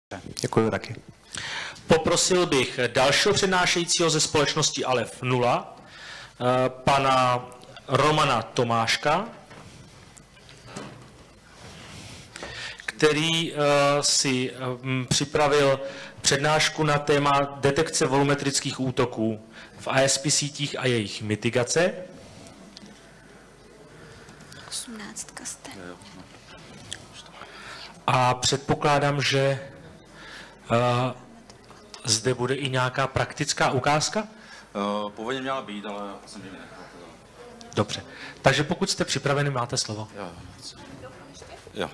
Děkuji taky. Poprosil bych dalšího přednášejícího ze společnosti Alef 0, pana Romana Tomáška, který si připravil přednášku na téma detekce volumetrických útoků v ISP sítích a jejich mitigace. 18 jste. A předpokládám, že zde bude i nějaká praktická ukázka? Původně měla být, ale jsem ji nechal. Dobře. Takže pokud jste připraveni, máte slovo. Jo.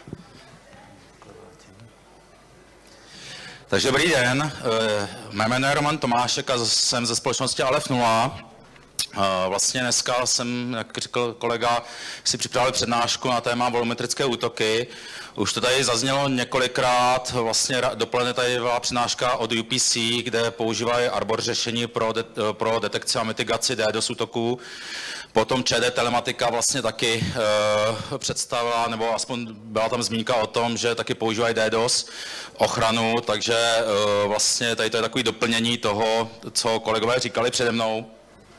Takže dobrý den, mé jméno je Roman Tomášek a jsem ze společnosti Alef 0. Vlastně dneska jsem, jak řekl kolega, si připravil přednášku na téma volumetrické útoky. Už to tady zaznělo několikrát, vlastně dopoledne tady byla přednáška od UPC, kde používají Arbor řešení pro detekci a mitigaci DDoS útoků. Potom ČD Telematika vlastně taky představila, nebo aspoň byla tam zmínka o tom, že taky používají DDoS ochranu, takže vlastně tady to je takový doplnění toho, co kolegové říkali přede mnou.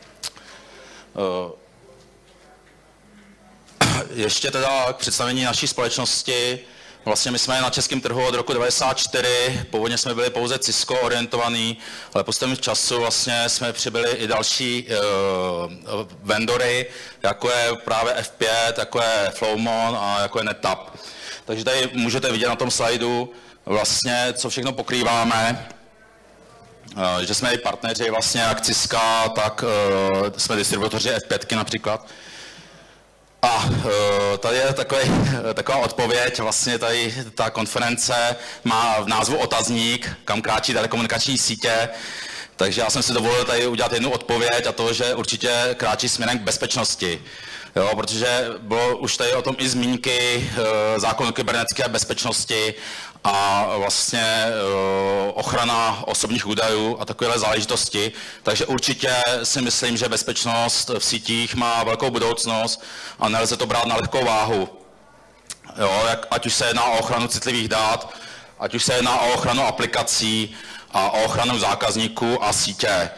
Ještě teda k představení naší společnosti. Vlastně my jsme na českém trhu od roku 1994, původně jsme byli pouze Cisco orientovaný, ale postupem času vlastně jsme přibyli i další vendory, jako je právě F5, jako je Flowmon a jako je NetApp. Takže tady můžete vidět na tom slajdu vlastně, co všechno pokrýváme. Že jsme i partneři vlastně jak Cisca, tak jsme distributoři F5 například. A tady je taková odpověď, vlastně tady ta konference má v názvu otazník, kam kráčí telekomunikační sítě, takže já jsem si dovolil tady udělat jednu odpověď a to, že určitě kráčí směrem k bezpečnosti. Jo, protože bylo už tady o tom i zmínky zákonu kybernetické bezpečnosti a vlastně ochrana osobních údajů a takovéhle záležitosti. Takže určitě si myslím, že bezpečnost v sítích má velkou budoucnost a nelze to brát na lehkou váhu. Jo, ať už se jedná o ochranu citlivých dat, ať už se jedná o ochranu aplikací a o ochranu zákazníků a sítě.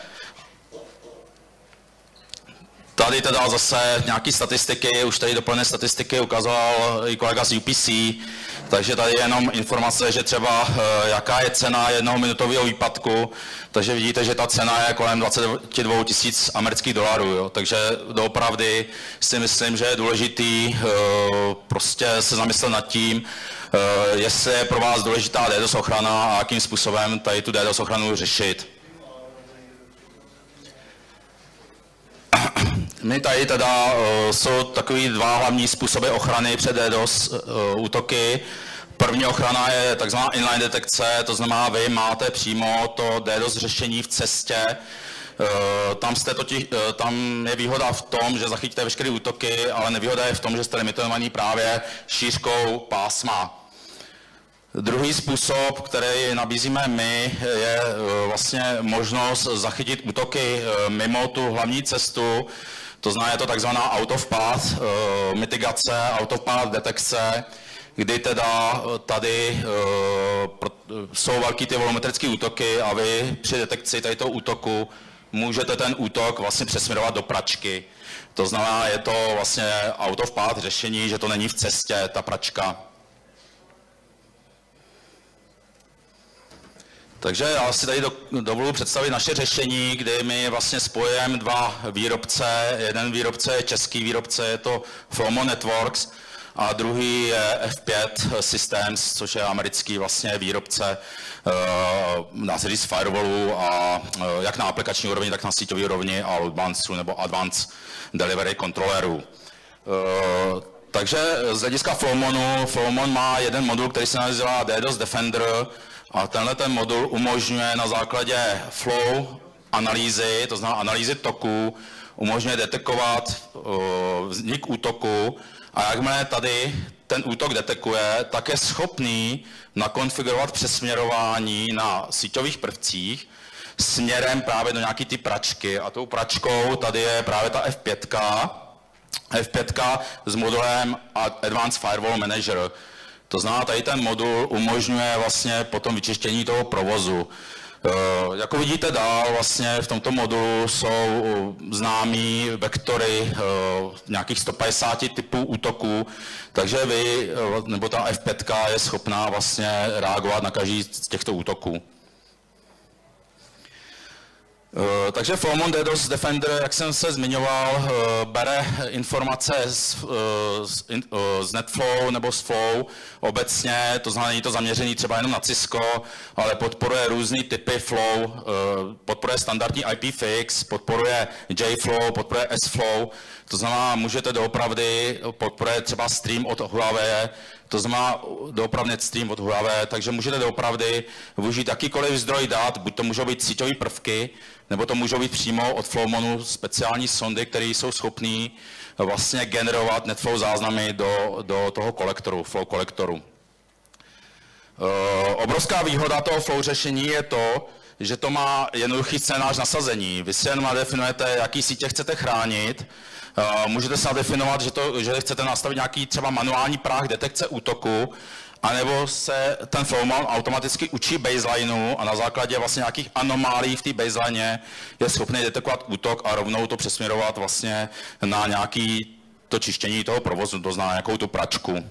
Tady teda zase nějaké statistiky, už tady doplněné statistiky ukazoval i kolega z UPC, takže tady je jenom informace, že třeba jaká je cena jednoho minutového výpadku, takže vidíte, že ta cena je kolem 22 000 amerických dolarů, jo. Takže doopravdy si myslím, že je důležitý prostě se zamyslet nad tím, jestli je pro vás důležitá DDoS ochrana a jakým způsobem tady tu DDoS ochranu řešit. My tady teda jsou takový dva hlavní způsoby ochrany před DDoS útoky. První ochrana je takzvaná inline detekce, to znamená, vy máte přímo to DDoS řešení v cestě. Tam je výhoda v tom, že zachytíte veškeré útoky, ale nevýhoda je v tom, že jste limitovaný právě šířkou pásma. Druhý způsob, který nabízíme my, je vlastně možnost zachytit útoky mimo tu hlavní cestu. To znamená, je to takzvaná out of path mitigace, out of path detekce, kdy teda tady jsou velký ty volumetrické útoky a vy při detekci tady toho útoku můžete ten útok vlastně přesměrovat do pračky. To znamená, je to vlastně out of path řešení, že to není v cestě, ta pračka. Takže já si tady dovoluji představit naše řešení, kdy my vlastně spojujeme dva výrobce. Jeden výrobce je český výrobce, je to Flowmon Networks, a druhý je F5 Systems, což je americký vlastně výrobce, dá se říct, firewallů a jak na aplikační úrovni, tak na síťové úrovni a load balanců nebo advanced delivery controllerů. Takže z hlediska Flowmon má jeden modul, který se nazývá DDoS Defender, a tenhle ten modul umožňuje na základě flow analýzy, to znamená analýzy toku, umožňuje detekovat vznik útoku a jakmile tady ten útok detekuje, tak je schopný nakonfigurovat přesměrování na síťových prvcích směrem právě do nějaký ty pračky a tou pračkou tady je právě ta F5 s modulem Advanced Firewall Manager. To znamená, tady ten modul umožňuje vlastně potom vyčištění toho provozu. Jako vidíte dál, vlastně v tomto modulu jsou známý vektory nějakých 150 typů útoků, takže vy, nebo ta F5 je schopná vlastně reagovat na každý z těchto útoků. Takže Flowmon DDoS Defender, jak jsem se zmiňoval, bere informace z NetFlow nebo z Flow obecně, to znamená, není to zaměřený třeba jenom na Cisco, ale podporuje různý typy Flow, podporuje standardní IPFix, podporuje JFlow, podporuje SFlow, to znamená, můžete doopravdy, podporuje třeba stream od Huawei, to znamená doopravdy stream od Huawei, takže můžete doopravdy využít jakýkoliv zdroj dat, buď to můžou být síťové prvky, nebo to můžou být přímo od Flowmonu speciální sondy, které jsou schopné vlastně generovat NetFlow záznamy do toho kolektoru, Flow kolektoru. Obrovská výhoda toho Flow řešení je to, že to má jednoduchý scénář nasazení. Vy si jenom nadefinujete, jaký sítě chcete chránit. Můžete se nadefinovat, že chcete nastavit nějaký třeba manuální práh detekce útoku, anebo se ten Flowmon automaticky učí baselineu a na základě vlastně nějakých anomálí v té baseline je schopný detekovat útok a rovnou to přesměrovat vlastně na nějaký to čištění toho provozu, to znamená nějakou tu pračku.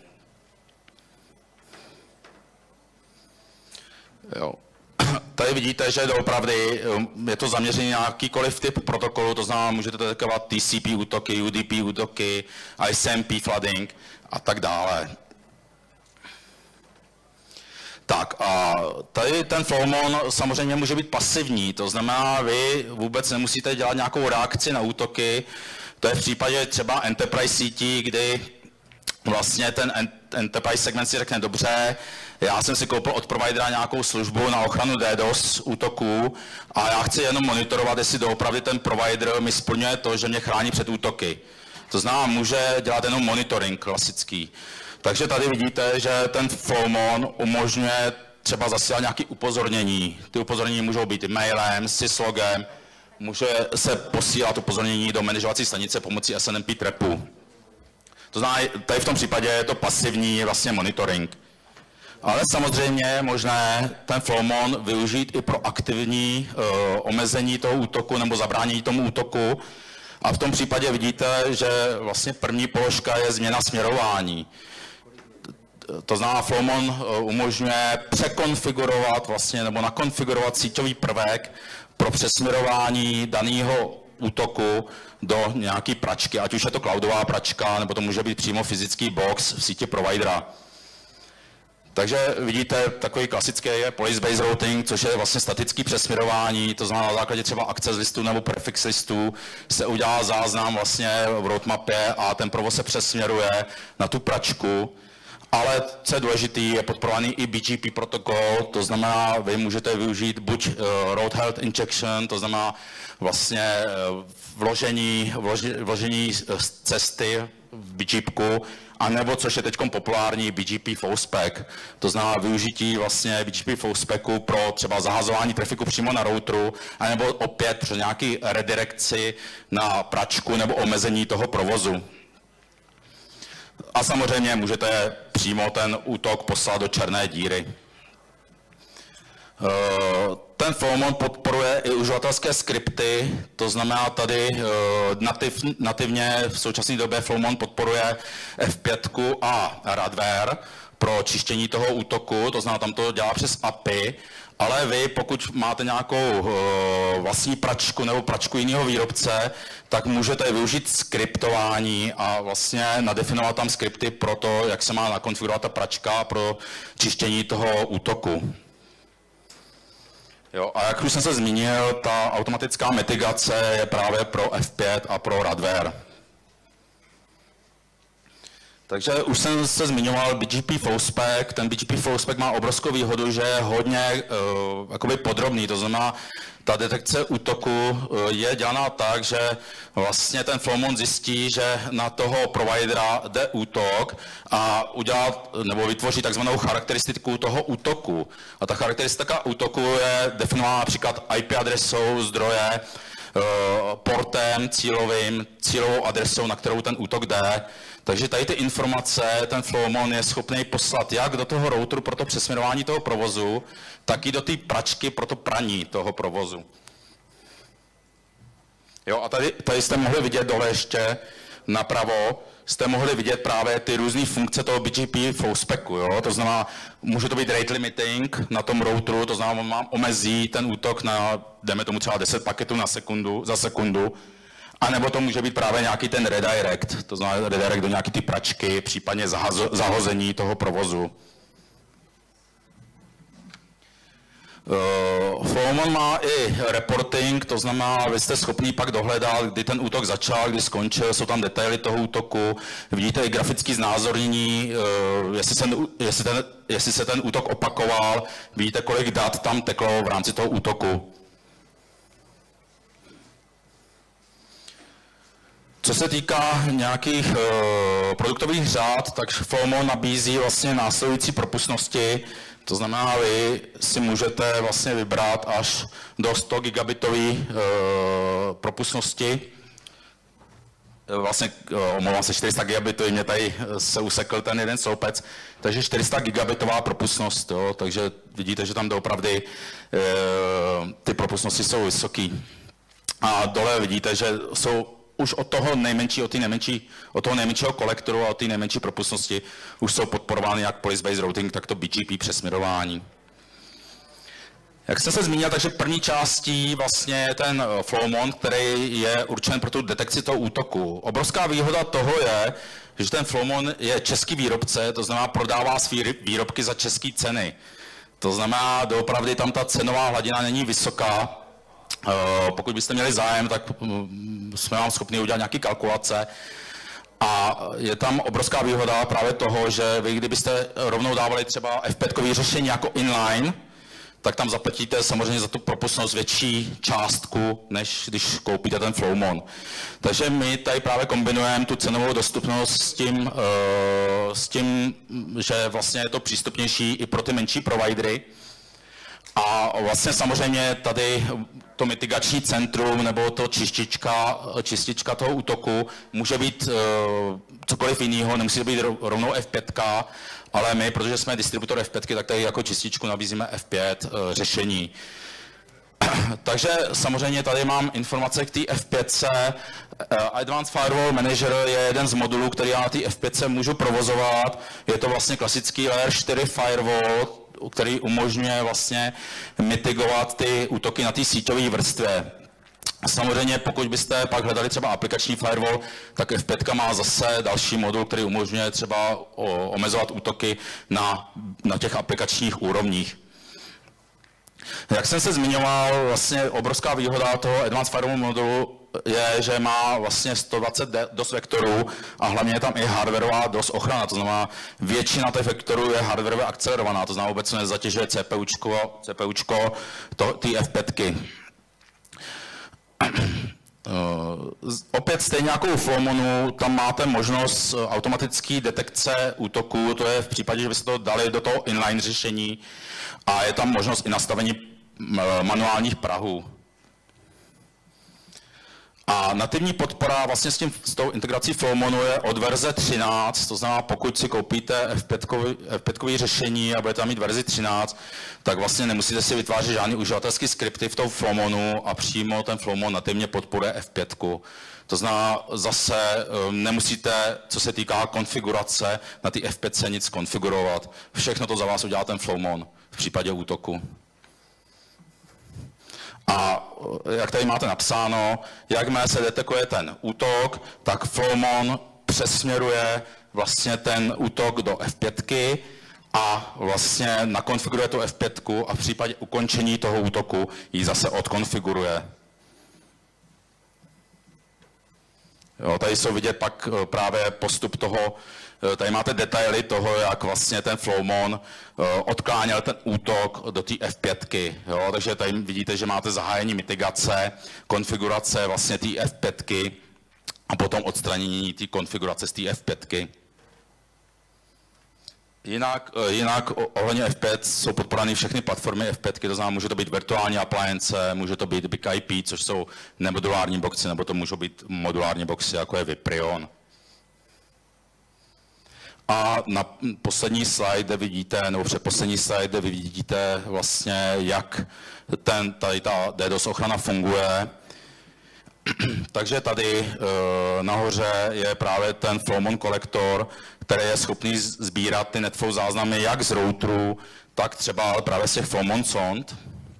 Jo. Tady vidíte, že doopravdy je to zaměřené na jakýkoliv typ protokolu, to znamená, můžete detekovat TCP útoky, UDP útoky, ICMP flooding a tak dále. Tak a tady ten Flowmon samozřejmě může být pasivní, to znamená, vy vůbec nemusíte dělat nějakou reakci na útoky, to je v případě třeba enterprise sítí, kdy vlastně ten enterprise segment si řekne dobře, já jsem si koupil od providera nějakou službu na ochranu DDoS útoků a já chci jenom monitorovat, jestli doopravdy ten provider mi splňuje to, že mě chrání před útoky. To znamená, může dělat jenom monitoring klasický. Takže tady vidíte, že ten Flowmon umožňuje třeba zasílat nějaké upozornění. Ty upozornění můžou být mailem, syslogem, může se posílat upozornění do manažovací stanice pomocí SNMP trapu. To znamená, tady v tom případě je to pasivní vlastně monitoring. Ale samozřejmě je možné ten Flowmon využít i pro aktivní omezení toho útoku nebo zabránění tomu útoku. A v tom případě vidíte, že vlastně první položka je změna směrování. To znamená, Flowmon umožňuje překonfigurovat vlastně, nebo nakonfigurovat síťový prvek pro přesměrování daného útoku do nějaké pračky, ať už je to cloudová pračka, nebo to může být přímo fyzický box v síti providera. Takže vidíte, takový klasický je policy-based routing, což je vlastně statický přesměrování, to znamená na základě třeba access listů nebo prefix listů se udělá záznam vlastně v roadmapě a ten provoz se přesměruje na tu pračku. Ale co je důležité, je podporovaný i BGP protokol, to znamená, vy můžete využít buď road health injection, to znamená vlastně vložení cesty v BGPku, anebo, což je teď populární, BGP FlowSpec. To znamená využití vlastně BGP FlowSpecu pro třeba zahazování trafiku přímo na routeru, anebo opět při nějaký redirekci na pračku nebo omezení toho provozu. A samozřejmě můžete přímo ten útok poslat do černé díry. Ten Flowmon podporuje i uživatelské skripty, to znamená tady nativně v současné době Flowmon podporuje F5 a Radware pro čištění toho útoku, to znamená, tam to dělá přes API, ale vy, pokud máte nějakou vlastní pračku nebo pračku jiného výrobce, tak můžete využít skriptování a vlastně nadefinovat tam skripty pro to, jak se má nakonfigurovat ta pračka pro čištění toho útoku. Jo, a jak už jsem se zmínil, ta automatická mitigace je právě pro F5 a pro Radware. Takže už jsem se zmiňoval BGP FlowSpec. Ten BGP FlowSpec má obrovskou výhodu, že je hodně jakoby podrobný. To znamená, ta detekce útoku je dělaná tak, že vlastně ten Flowmon zjistí, že na toho providera jde útok a udělá nebo vytvoří takzvanou charakteristiku toho útoku. A ta charakteristika útoku je definována například IP adresou zdroje, portem cílovým, cílovou adresou, na kterou ten útok jde. Takže tady ty informace ten Flowmon je schopný poslat jak do toho routeru pro to přesměrování toho provozu, tak i do té pračky pro to praní toho provozu. Jo, a tady jste mohli vidět dole ještě napravo, jste mohli vidět právě ty různé funkce toho BGP FlowSpecu, jo? To znamená, může to být rate limiting na tom routeru, to znamená, on vám omezí ten útok na, dejme tomu třeba 10 paketů za sekundu, anebo to může být právě nějaký ten redirect, to znamená redirect do nějaké ty pračky, případně zahození toho provozu. Flowmon má i reporting, to znamená, vy jste schopni pak dohledat, kdy ten útok začal, kdy skončil, jsou tam detaily toho útoku, vidíte i grafické znázornění, jestli se ten útok opakoval, vidíte, kolik dat tam teklo v rámci toho útoku. Co se týká nějakých produktových řád, tak Flowmon nabízí vlastně následující propustnosti. To znamená, vy si můžete vlastně vybrat až do 100 gigabitové propustnosti. Vlastně, omlouvám se, 400 gigabitů, mě tady se usekl ten jeden sloupec, takže 400 gigabitová propustnost, jo, takže vidíte, že tam doopravdy ty propustnosti jsou vysoký. A dole vidíte, že jsou už od toho nejmenšího kolektoru a od té nejmenší propustnosti už jsou podporovány jak policy-based routing, tak to BGP přesměrování. Jak jsem se zmínil, takže první částí vlastně je ten Flowmon, který je určen pro tu detekci toho útoku. Obrovská výhoda toho je, že ten Flowmon je český výrobce, to znamená prodává své výrobky za české ceny. To znamená, doopravdy tam ta cenová hladina není vysoká. Pokud byste měli zájem, tak jsme vám schopni udělat nějaké kalkulace. A je tam obrovská výhoda právě toho, že vy kdybyste rovnou dávali třeba FP-kový řešení jako inline, tak tam zaplatíte samozřejmě za tu propustnost větší částku, než když koupíte ten Flowmon. Takže my tady právě kombinujeme tu cenovou dostupnost s tím, že vlastně je to přístupnější i pro ty menší providery. A vlastně samozřejmě tady to mitigační centrum nebo to čistička toho útoku může být cokoliv jiného, nemusí to být rovnou F5, ale my, protože jsme distributor F5, tak tady jako čističku nabízíme F5 řešení. Takže samozřejmě tady mám informace k té F5. Advanced Firewall Manager je jeden z modulů, který já na té F5 můžu provozovat. Je to vlastně klasický Layer 4 firewall, který umožňuje vlastně mitigovat ty útoky na té síťové vrstvě. Samozřejmě, pokud byste pak hledali třeba aplikační firewall, tak F5 má zase další modul, který umožňuje třeba omezovat útoky na těch aplikačních úrovních. Jak jsem se zmiňoval, vlastně obrovská výhoda toho Advanced Firewall modulu je, že má vlastně 120 DOS vektorů a hlavně je tam i hardwareová DOS ochrana, to znamená většina těch vektorů je hardwareově akcelerovaná, to znamená vůbec nezatěžuje CPUčko ty F5ky. Opět stejně jako u Flowmonu, tam máte možnost automatické detekce útoků, to je v případě, že byste to dali do toho inline řešení a je tam možnost i nastavení manuálních prahů. A nativní podpora vlastně s tou integrací Flowmonu je od verze 13, to znamená, pokud si koupíte F5 řešení a budete mít verzi 13, tak vlastně nemusíte si vytvářet žádný uživatelský skripty v tom Flowmonu a přímo ten Flowmon nativně podporuje F5. To znamená, zase nemusíte, co se týká konfigurace, na ty F5 nic konfigurovat. Všechno to za vás udělá ten Flowmon v případě útoku. A jak tady máte napsáno, jakmile se detekuje ten útok, tak Flowmon přesměruje vlastně ten útok do F5 a vlastně nakonfiguruje tu F5 a v případě ukončení toho útoku ji zase odkonfiguruje. Jo, tady jsou vidět pak právě postup toho, tady máte detaily toho, jak vlastně ten Flowmon odkláněl ten útok do té F5. Jo, takže tady vidíte, že máte zahájení mitigace, konfigurace vlastně té F5 a potom odstranění té konfigurace z té F5. Jinak ohledně F5 jsou podporovány všechny platformy F5, to znamená, může to být virtuální appliance, může to být Big IP, což jsou nemodulární boxy, nebo to můžou být modulární boxy, jako je Viprion. A na poslední slide, kde vidíte, nebo předposlední slide, kde vidíte vlastně, jak tady ta DDoS ochrana funguje. Takže tady nahoře je právě ten Flowmon kolektor, který je schopný sbírat ty netflow záznamy jak z routerů, tak třeba právě z těch Flowmon sond.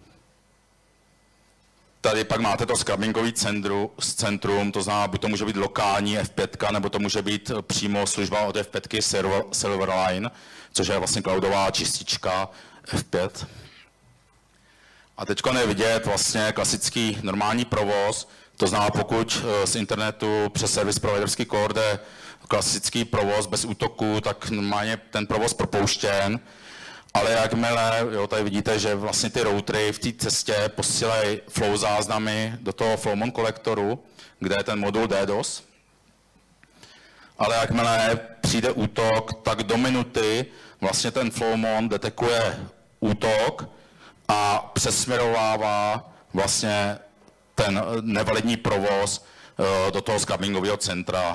Tady pak máte to scrubbingový centrum, to znamená, buď to může být lokální F5, nebo to může být přímo služba od F5 Silverline, což je vlastně cloudová čistička F5. A teď je vidět vlastně klasický normální provoz, to znamená, pokud z internetu přes service providerský core jde klasický provoz bez útoku, tak normálně ten provoz propouštěn. Ale jakmile, jo, tady vidíte, že vlastně ty routery v té cestě posílají flow záznamy do toho Flowmon kolektoru, kde je ten modul DDoS. Ale jakmile přijde útok, tak do minuty vlastně ten Flowmon detekuje útok a přesměrovává vlastně ten nevalidní provoz do toho scrubbingového centra,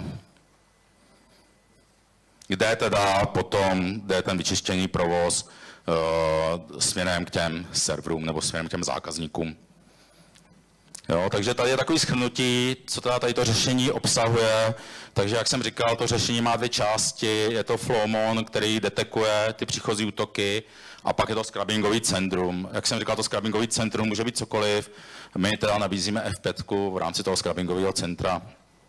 kde teda potom jde ten vyčištěný provoz směrem k těm serverům nebo směrem k těm zákazníkům. Jo, takže tady je takový shrnutí, co teda tady to řešení obsahuje. Takže jak jsem říkal, to řešení má dvě části. Je to Flowmon, který detekuje ty příchozí útoky, a pak je to scrubbingový centrum. Jak jsem říkal, to scrubbingový centrum může být cokoliv. My teda nabízíme F5 v rámci toho scrubbingového centra.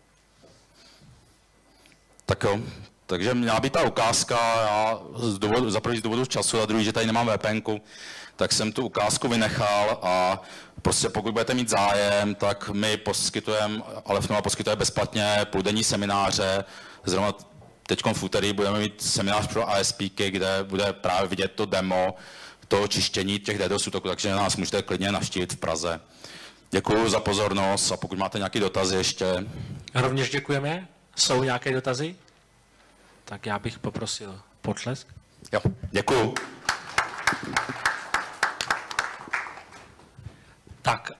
Tak jo. Takže měla být ta ukázka, já za první z důvodu času a druhý, že tady nemám VPNku, tak jsem tu ukázku vynechal a prostě pokud budete mít zájem, tak my poskytujeme, Alefnova poskytuje bezplatně půldenní semináře. Zrovna teď v úterý budeme mít seminář pro ASPky, kde bude právě vidět to demo, to čištění těch DDoS útoků, takže nás můžete klidně navštívit v Praze. Děkuji za pozornost a pokud máte nějaké dotazy ještě. Rovněž děkujeme. Jsou nějaké dotazy? Tak já bych poprosil potlesk. Jo, děkuji.